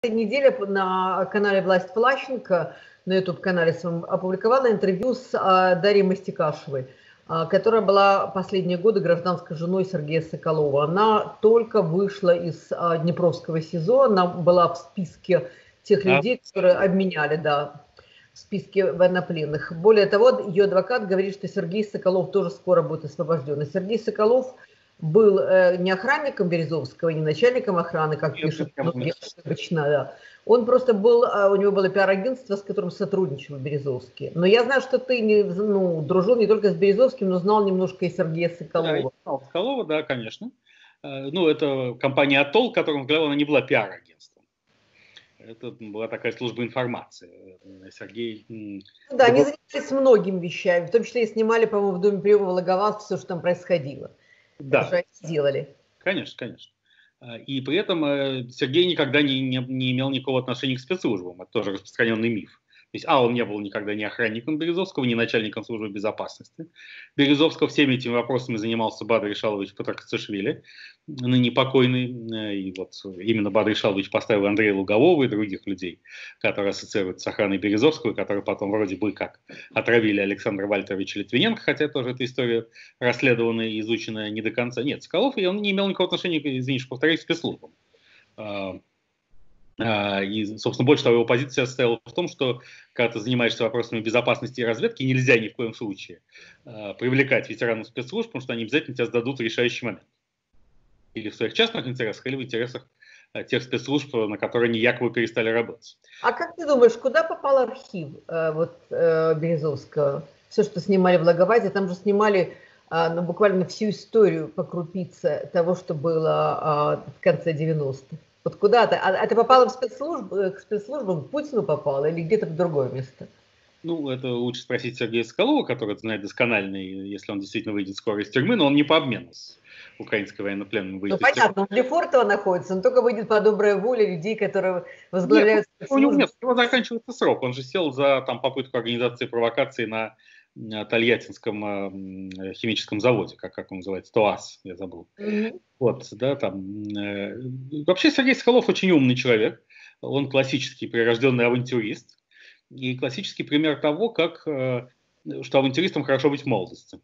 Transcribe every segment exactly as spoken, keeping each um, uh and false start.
неделе на канале «Власть Влащенко», на YouTube-канале своем, опубликовала интервью с а, Дарьей Мастикашевой, а, которая была последние годы гражданской женой Сергея Соколова. Она только вышла из а, Днепровского СИЗО, она была в списке тех людей, которые обменяли, да, в списке военнопленных. Более того, ее адвокат говорит, что Сергей Соколов тоже скоро будет освобожден. И Сергей Соколов был э, не охранником Березовского, не начальником охраны, как пишут многие обычно, да. Он просто был, э, у него было пиар-агентство, с которым сотрудничал Березовский. Но я знаю, что ты не, ну, дружил не только с Березовским, но знал немножко и Сергея Соколова. Да, я знал Соколова, да, конечно. Э, ну, это компания «Атолл», которую он говорил, она не была пиар-агентством. Это была такая служба информации. Сергей... Да, они занимались многими вещами, в том числе и снимали, по-моему, в доме Приема Вологоват все, что там происходило. Да, это же они сделали. Конечно, конечно. И при этом Сергей никогда не, не, не имел никакого отношения к спецслужбам. Это тоже распространенный миф. То есть, а, он не был никогда ни охранником Березовского, ни начальником службы безопасности. Березовского всеми этими вопросами занимался Бадрий Ишалович Патракцишвили, ныне покойный. И вот именно Бадрий Ишалович поставил Андрея Лугового и других людей, которые ассоциируются с охраной Березовского, и которые потом вроде бы как отравили Александра Вальтеровича Литвиненко, хотя тоже эта история расследованная и изученная не до конца. Нет, Соколов, и он не имел никакого отношения, извините, повторюсь, к спецслужбам. И, собственно, больше того, его позиция состояла в том, что когда ты занимаешься вопросами безопасности и разведки, нельзя ни в коем случае э, привлекать ветеранов спецслужб, потому что они обязательно тебя сдадут в решающий момент. Или в своих частных интересах, или в интересах э, тех спецслужб, на которые они якобы перестали работать. А как ты думаешь, куда попал архив э, вот, э, Березовского? Все, что снимали в Лаговаде, там же снимали э, ну, буквально всю историю по крупице того, что было э, в конце девяностых. Вот куда ты? А, а ты попала в спецслужбы, к спецслужбам, к Путину попала или где-то в другое место? Ну, это лучше спросить Сергея Соколова, который это знает досконально, если он действительно выйдет скоро из тюрьмы, но он не по обмену с украинской военнопленным выйдет. Ну, понятно, он в Лефортово находится, он только выйдет по доброй воле людей, которые возглавляют нет, у него, нет, у него заканчивается срок, он же сел за там, попытку организации провокации на Тольяттинском э, химическом заводе, как, как он называется, ТОАС, я забыл. Mm-hmm. Вот, да, там. Э, вообще Сергей Соколов очень умный человек, он классический прирожденный авантюрист и классический пример того, как, э, что авантюристам хорошо быть в молодости.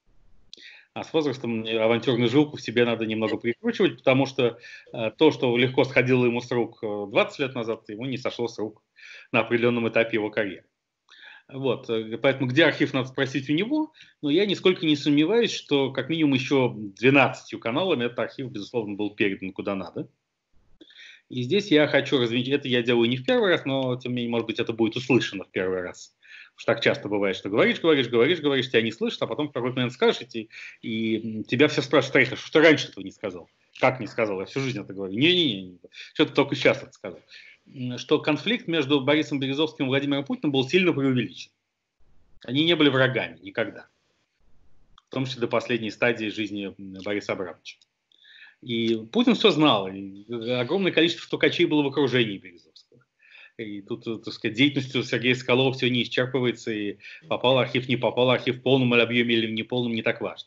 А с возрастом авантюрную жилку в себе надо немного прикручивать, потому что э, то, что легко сходило ему с рук двадцать лет назад, ему не сошло с рук на определенном этапе его карьеры. Вот, поэтому где архив, надо спросить у него, но я нисколько не сомневаюсь, что как минимум еще двенадцатью каналами этот архив, безусловно, был передан куда надо. И здесь я хочу развить, это я делаю не в первый раз, но тем не менее, может быть, это будет услышано в первый раз. Потому что так часто бывает, что говоришь, говоришь, говоришь, говоришь, тебя не слышат, а потом в какой-то момент скажешь, и, и тебя все спрашивают, а что ты раньше этого не сказал? Как не сказал? Я всю жизнь это говорю. Не-не-не, что ты только сейчас это сказал. Что конфликт между Борисом Березовским и Владимиром Путиным был сильно преувеличен. Они не были врагами никогда. В том числе до последней стадии жизни Бориса Абрамовича. И Путин все знал. И огромное количество стукачей было в окружении Березовского. И тут, так сказать, деятельностью Сергея Соколова все не исчерпывается. И попал архив, не попал архив в полном объеме или в неполном, не так важно.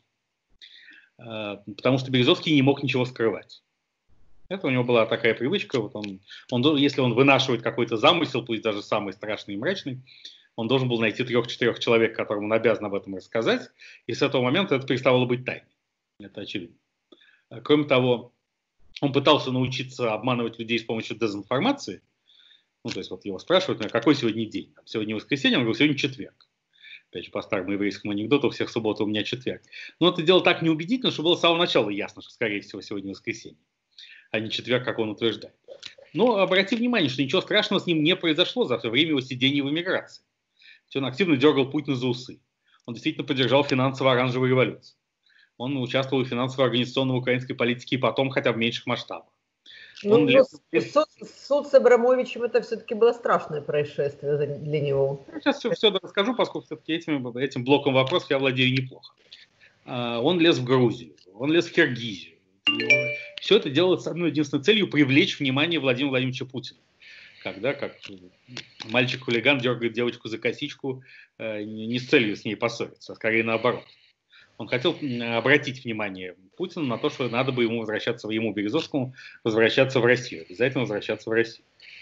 Потому что Березовский не мог ничего скрывать. Это у него была такая привычка, вот он, он, если он вынашивает какой-то замысел, пусть даже самый страшный и мрачный, он должен был найти трех-четырех человек, которым он обязан об этом рассказать, и с этого момента это переставало быть тайной. Это очевидно. Кроме того, он пытался научиться обманывать людей с помощью дезинформации. Ну, то есть вот его спрашивают, ну, какой сегодня день? Сегодня воскресенье, он говорит, сегодня четверг. Опять же, по старому еврейскому анекдоту, у всех суббота, у меня четверг. Но это дело так неубедительно, что было с самого начала ясно, что, скорее всего, сегодня воскресенье, а не четверг, как он утверждает. Но обрати внимание, что ничего страшного с ним не произошло за все время его сидения в эмиграции. Он активно дергал Путина за усы. Он действительно поддержал финансово-оранжевую революцию. Он участвовал в финансово-организационной украинской политике и потом, хотя в меньших масштабах. Ну, он лез... суд, суд с Абрамовичем это все-таки было страшное происшествие для него. Я сейчас все, все расскажу, поскольку все-таки этим, этим блоком вопросов я владею неплохо. Он лез в Грузию, он лез в Киргизию. Все это делалось с одной единственной целью — привлечь внимание Владимира Владимировича Путина. Когда, как мальчик-хулиган дергает девочку за косичку не с целью с ней поссориться, а скорее наоборот. Он хотел обратить внимание Путина на то, что надо бы ему возвращаться, ему, Березовскому, возвращаться в Россию. Обязательно возвращаться в Россию.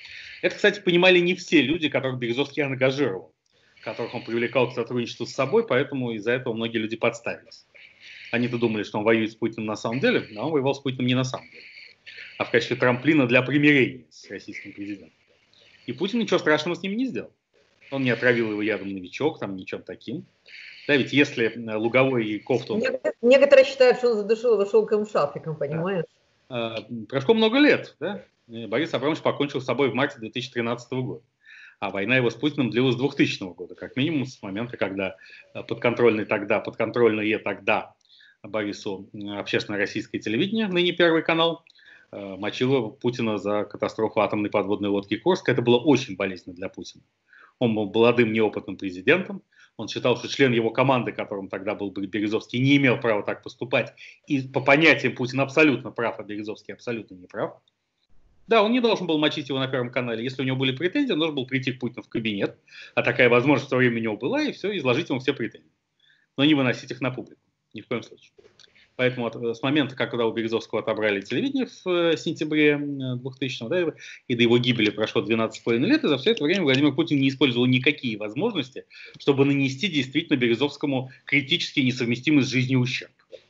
Это, кстати, понимали не все люди, которых Березовский ангажировал, которых он привлекал к сотрудничеству с собой, поэтому из-за этого многие люди подставились. Они-то думали, что он воюет с Путиным на самом деле, но он воевал с Путиным не на самом деле, а в качестве трамплина для примирения с российским президентом. И Путин ничего страшного с ним не сделал. Он не отравил его ядом новичок, там ничем таким. Да, ведь если Луговой и Ковтун... Некоторые считают, что он задушил его шелковым шарфиком, понимаешь? Да. Прошло много лет, да? Борис Абрамович покончил с собой в марте две тысячи тринадцатого года. А война его с Путиным длилась с двухтысячного года, как минимум с момента, когда подконтрольный тогда, подконтрольное тогда Борису общественное российское телевидение, ныне Первый канал, мочило Путина за катастрофу атомной подводной лодки «Курск». Это было очень болезненно для Путина. Он был молодым, неопытным президентом. Он считал, что член его команды, которым тогда был Березовский, не имел права так поступать. И по понятиям Путин абсолютно прав, а Березовский абсолютно не прав. Да, он не должен был мочить его на Первом канале. Если у него были претензии, он должен был прийти к Путину в кабинет. А такая возможность в то время у него была, и все, изложить ему все претензии. Но не выносить их на публику. Ни в коем случае. Поэтому от, с момента, когда у Березовского отобрали телевидение в сентябре двухтысячного, да, и до его гибели прошло двенадцать с половиной лет, и за все это время Владимир Путин не использовал никакие возможности, чтобы нанести действительно Березовскому критически несовместимый с жизнью ущерб.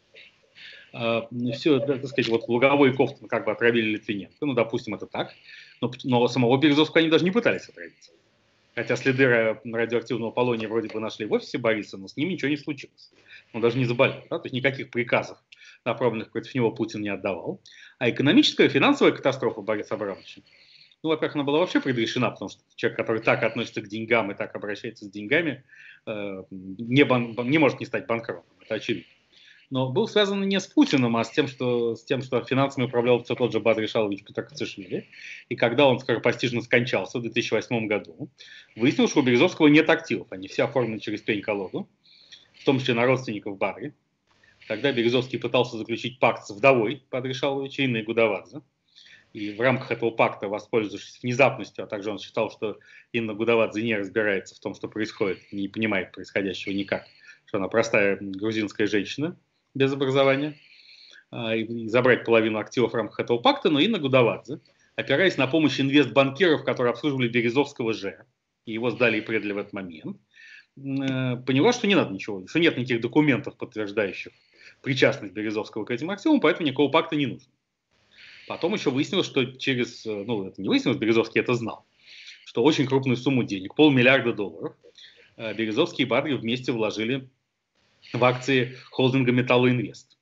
Uh, все, да, так сказать, вот Луговой и Ковтун как бы отравили Литвиненко, ну, допустим, это так, но, но самого Березовского они даже не пытались отравить. Хотя следы радиоактивного полония вроде бы нашли в офисе Бориса, но с ним ничего не случилось. Он даже не заболел, да? То есть никаких приказов, направленных против него, Путин не отдавал. А экономическая, финансовая катастрофа Бориса Абрамовича, ну, во-первых, она была вообще предрешена, потому что человек, который так относится к деньгам и так обращается с деньгами, э, не, бан, не может не стать банкротом, это очевидно. Но был связан не с Путиным, а с тем, что, с тем, что финансами управлял все тот же Бадрий Шалович Петакцишвили. И когда он скоропостижно скончался в две тысячи восьмом году, выяснилось, что у Березовского нет активов. Они все оформлены через пень-колоду, в том числе на родственников Бадри. Тогда Березовский пытался заключить пакт с вдовой Бадрий Шаловича, Инной Гудавадзе. И в рамках этого пакта, воспользовавшись внезапностью, а также он считал, что Инна Гудавадзе не разбирается в том, что происходит, не понимает происходящего никак, что она простая грузинская женщина, без образования, и забрать половину активов в рамках этого пакта, но Инна Гудавадзе, опираясь на помощь инвестбанкиров, которые обслуживали Березовского же, и его сдали и предали в этот момент, поняла, что не надо ничего, что нет никаких документов, подтверждающих причастность Березовского к этим активам, поэтому никакого пакта не нужно. Потом еще выяснилось, что через, ну это не выяснилось, Березовский это знал, что очень крупную сумму денег, полмиллиарда долларов, Березовский и Бадри вместе вложили в акции холдинга «Металлоинвест»,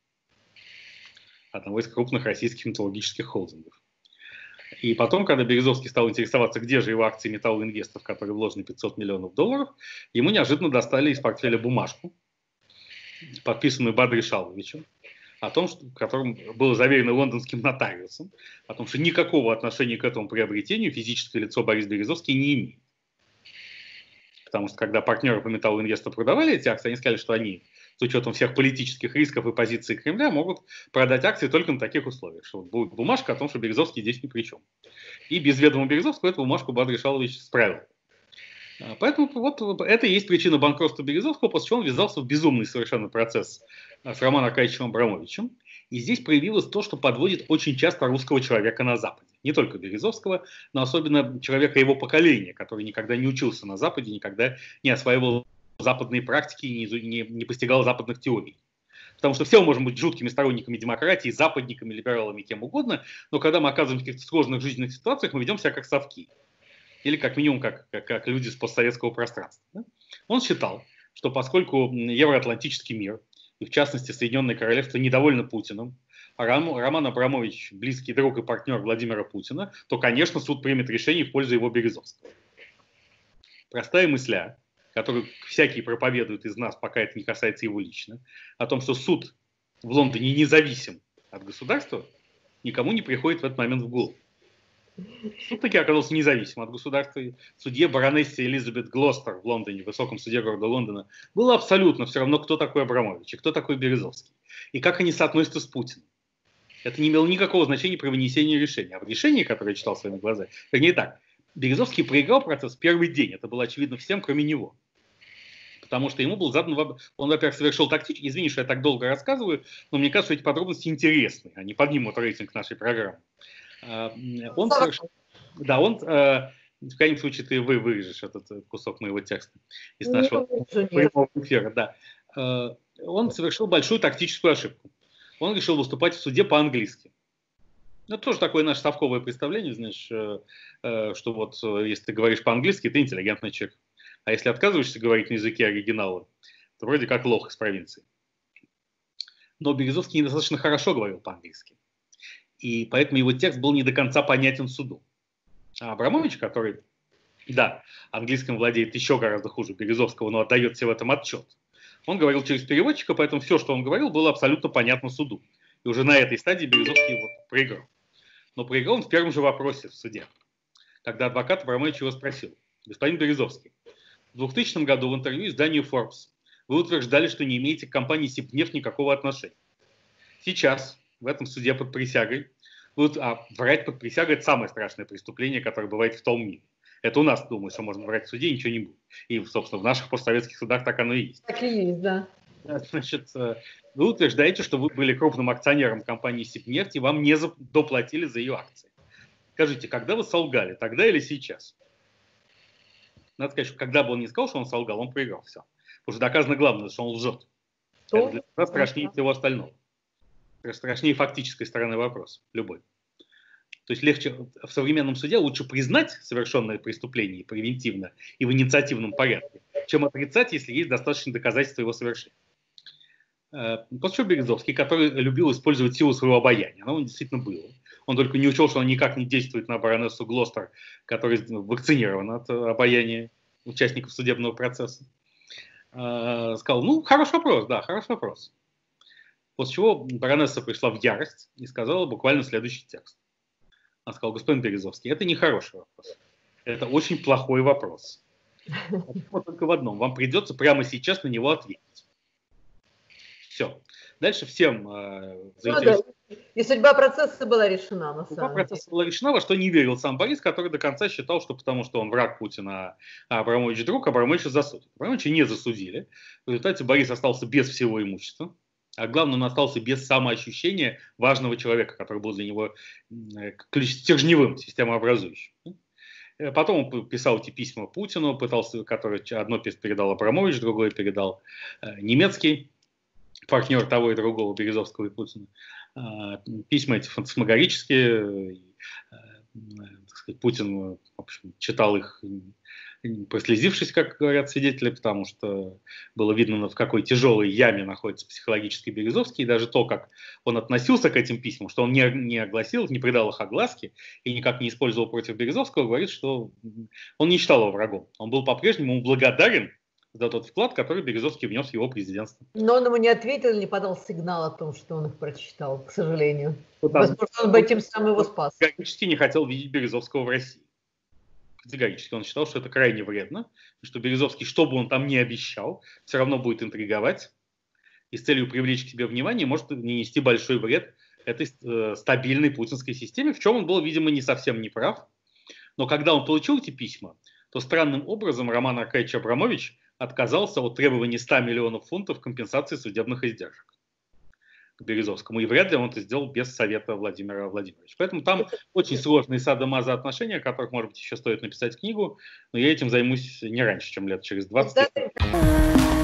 одного из крупных российских металлургических холдингов. И потом, когда Березовский стал интересоваться, где же его акции «Металлоинвеста», в которые вложены пятьсот миллионов долларов, ему неожиданно достали из портфеля бумажку, подписанную Бадри Шаловичем, о том, что, в котором было заверено лондонским нотариусом, о том, что никакого отношения к этому приобретению физическое лицо Борис Березовский не имеет. Потому что когда партнеры по Металлоинвесту продавали эти акции, они сказали, что они, с учетом всех политических рисков и позиций Кремля, могут продать акции только на таких условиях, что будет бумажка о том, что Березовский здесь ни при чем. И без ведома Березовского эту бумажку Бадрий Шалович справил. Поэтому вот это и есть причина банкротства Березовского, после чего он ввязался в безумный совершенно процесс с Романом Аркадьевичем Абрамовичем. И здесь проявилось то, что подводит очень часто русского человека на Западе. Не только Березовского, но особенно человека его поколения, который никогда не учился на Западе, никогда не осваивал западные практики и не, не, не постигал западных теорий. Потому что все мы можем быть жуткими сторонниками демократии, западниками, либералами, кем угодно, но когда мы оказываемся в каких-то сложных жизненных ситуациях, мы ведем себя как совки. Или как минимум как, как, как люди с постсоветского пространства. Да? Он считал, что поскольку евроатлантический мир, и в частности Соединенное Королевство, недовольны Путиным, а Ром, Роман Абрамович близкий друг и партнер Владимира Путина, то, конечно, суд примет решение в пользу его Березовского. Простая мысля, которую всякий проповедует из нас, пока это не касается его лично, о том, что суд в Лондоне независим от государства, никому не приходит в этот момент в голову. Суд таки оказался независим от государства. Судье баронессе Элизабет Глостер в Лондоне, в высоком суде города Лондона, было абсолютно все равно, кто такой Абрамович и кто такой Березовский. И как они соотносятся с Путиным. Это не имело никакого значения при вынесении решения. А в решении, которое я читал своими глазами, вернее так, Березовский проиграл процесс в первый день. Это было очевидно всем, кроме него. Потому что ему был задан... Он, во-первых, совершил тактически... Извини, что я так долго рассказываю, но мне кажется, что эти подробности интересны. Они поднимут рейтинг нашей программы. Он совершил, да, он э, В крайнем случае ты вы вырежешь этот кусок моего текста из нашего прямого эфира. Да. Он совершил большую тактическую ошибку. Он решил выступать в суде по-английски. Это тоже такое наше совковое представление, знаешь, что вот если ты говоришь по-английски, ты интеллигентный человек. А если отказываешься говорить на языке оригинала, то вроде как лох из провинции. Но Березовский недостаточно хорошо говорил по-английски. И поэтому его текст был не до конца понятен суду. А Абрамович, который, да, английским владеет еще гораздо хуже Березовского, но отдает себе в этом отчет, он говорил через переводчика, поэтому все, что он говорил, было абсолютно понятно суду. И уже на этой стадии Березовский вот проиграл. Но проиграл он в первом же вопросе в суде, когда адвокат Абрамович его спросил: господин Березовский, в двухтысячном году в интервью изданию Forbes вы утверждали, что не имеете к компании Сибнефть никакого отношения. Сейчас, в этом суде под присягой, вы, а врать под присягой – это самое страшное преступление, которое бывает в том мире. Это у нас, думаю, что можно врать в суде, и ничего не будет. И, собственно, в наших постсоветских судах так оно и есть. Так и есть, да. Значит, вы утверждаете, что вы были крупным акционером компании Сибнефть, и вам не доплатили за ее акции. Скажите, когда вы солгали, тогда или сейчас? Надо сказать, что когда бы он не сказал, что он солгал, он проиграл все. Потому что доказано главное, что он лжет. Это для нас страшнее всего остального. Страшнее фактической стороны вопроса, любой. То есть легче в современном суде лучше признать совершенное преступление превентивно и в инициативном порядке, чем отрицать, если есть достаточно доказательства его совершения. После чего Березовский, который любил использовать силу своего обаяния, оно действительно было. Он только не учел, что он никак не действует на баронессу Глостер, которая вакцинирована от обаяния участников судебного процесса. Сказал: ну, хороший вопрос, да, хороший вопрос. После чего баронесса пришла в ярость и сказала буквально следующий текст. Она сказала: господин Березовский, это не хороший вопрос. Это очень плохой вопрос. Вот только в одном. Вам придется прямо сейчас на него ответить. Все. Дальше всем э, заинтересованным. Ну, да. И судьба процесса была решена, на самом деле. Судьба процесса была решена, во что не верил сам Борис, который до конца считал, что потому что он враг Путина, а Абрамович друг, Абрамовича засудят. Абрамовича не засудили. В результате Борис остался без всего имущества. А главное, он остался без самоощущения важного человека, который был для него стержневым, системообразующим. Потом он писал эти письма Путину, пытался, которые одно передал Абрамович, другое передал немецкий партнер того и другого, Березовского и Путина. Письма эти фантасмагорические. Так сказать, Путин, в общем, читал их, прослезившись, как говорят свидетели, потому что было видно, в какой тяжелой яме находится психологически Березовский, и даже то, как он относился к этим письмам, что он не, не огласил их, не придал их огласке и никак не использовал против Березовского, говорит, что он не считал его врагом. Он был по-прежнему благодарен за тот вклад, который Березовский внес в его президентство. Но он ему не ответил, не подал сигнал о том, что он их прочитал, к сожалению. Вот возможно, он бы этим самым его спас. Категорически не хотел видеть Березовского в России. Категорически. Он считал, что это крайне вредно, что Березовский, что бы он там ни обещал, все равно будет интриговать и с целью привлечь к себе внимание может нанести большой вред этой э, стабильной путинской системе, в чем он был, видимо, не совсем неправ. Но когда он получил эти письма, то странным образом Роман Аркадьевич Абрамович отказался от требования ста миллионов фунтов компенсации судебных издержек к Березовскому. И вряд ли он это сделал без совета Владимира Владимировича. Поэтому там очень сложные садо-мазо отношения, о которых, может быть, еще стоит написать книгу, но я этим займусь не раньше, чем лет через двадцать.